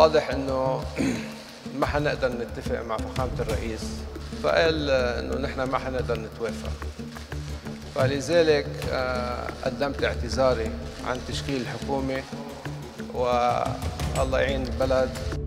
واضح إنه ما حنقدر نتفق مع فخامة الرئيس، فقال إنه نحن ما حنقدر نتوافق. فلذلك قدمت اعتذاري عن تشكيل الحكومة، والله يعين البلد.